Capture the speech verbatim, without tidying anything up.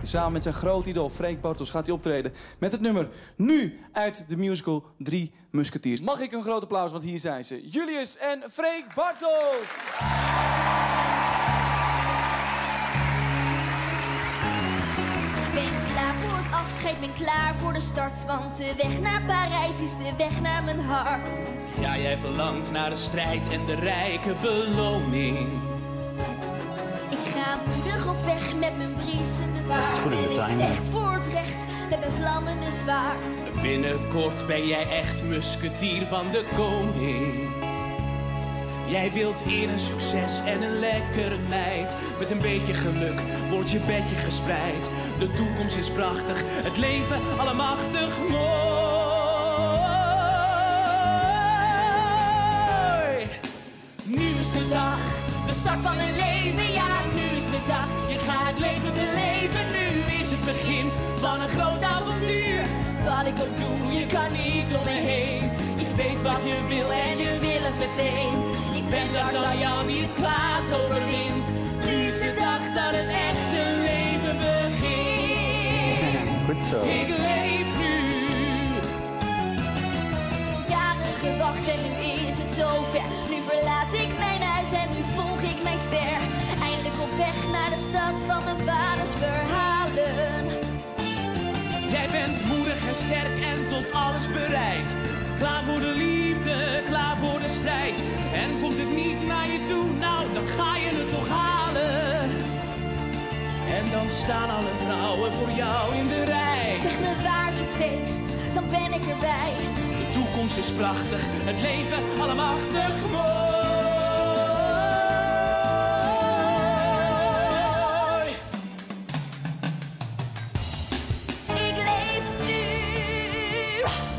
Samen met zijn groot idool Freek Bartels gaat hij optreden met het nummer Nu uit de musical Drie Musketiers. Mag ik een groot applaus, want hier zijn ze. Julius en Freek Bartels. Ik ben klaar voor het afscheid, ben klaar voor de start. Want de weg naar Parijs is de weg naar mijn hart. Ja, jij verlangt naar de strijd en de rijke beloning. Ik ga moedig op weg met mijn briesende baard. Goed in de En timing. ik vecht voor het recht met mijn vlammende zwaard. Binnenkort ben jij echt musketier van de koning. Jij wilt eer en succes en een lekkere meid. Met een beetje geluk wordt je bedje gespreid. De toekomst is prachtig, het leven allemachtig mooi. Nu is de dag, de start van mijn leven. Ja, nu is de dag, je gaat het leven beleven. Nu is het begin van een groot avontuur. Wat ik ook doe, je kan niet om me heen. Ik weet wat je wil en ik wil het meteen. Ik ben daar dat jou niet kwaad overwint. Nu is de dag dat het echte leven begint. Goed zo. Ik leef nu. Jaren gewacht en nu is het zover. Nu verlaat ik mijn huis en nu volg ik mijn ster. Eindelijk op weg naar de stad van mijn vaders verhalen. Jij bent moedig en sterk en tot alles bereid. Klaar voor de liefde, klaar voor de strijd. En komt het niet naar je toe, nou dan ga je het toch halen. En dan staan alle vrouwen voor jou in de rij. Zeg me waar is het feest, dan ben ik erbij. De toekomst is prachtig, het leven allemachtig mooi. Ik leef nu.